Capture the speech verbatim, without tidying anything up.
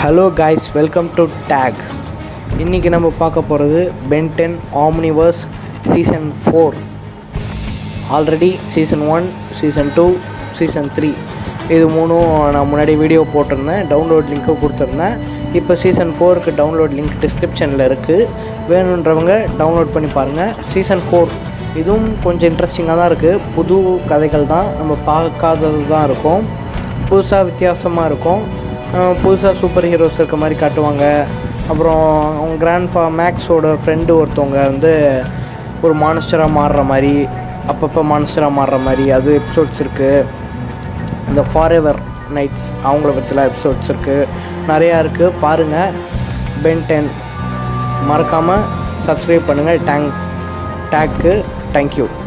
Hello guys, welcome to Tag. இன்னைக்கு நம்ம பார்க்க போகிறது Ben ten Omniverse Season four. Already Season one, Season two, Season three இது மூணும் நான் முன்னாடி வீடியோ போட்டிருந்தேன், டவுன்லோட் லிங்க்கு கொடுத்துருந்தேன். இப்போ சீசன் ஃபோருக்கு டவுன்லோட் லிங்க் டிஸ்கிரிப்ஷனில் இருக்குது, வேணுன்றவங்க டவுன்லோட் பண்ணி பாருங்கள். சீசன் ஃபோர் இதுவும் கொஞ்சம் இன்ட்ரெஸ்டிங்காக தான் இருக்குது. புது கதைகள் தான், நம்ம பார்க்காதது தான் இருக்கும், புதுசாக வித்தியாசமாக இருக்கும். புதுசாக சூப்பர் ஹீரோஸ் இருக்க மாதிரி காட்டுவாங்க. அப்புறம் அவங்க கிராண்ட் ஃபா மேக்ஸோட ஃப்ரெண்டு ஒருத்தவங்க வந்து ஒரு மான்ஸ்டராக மாறுற மாதிரி, அப்பப்போ மான்ஸ்டராக மாறுற மாதிரி அது எபிசோட்ஸ் இருக்குது. இந்த ஃபாரெவர் நைட்ஸ் அவங்கள பற்றிலாம் எபிசோட்ஸ் இருக்குது, நிறையா இருக்குது. பாருங்கள். Ben ten மறக்காமல் சப்ஸ்கிரைப் பண்ணுங்கள். டேங்க் டேக்கு தேங்க்யூ.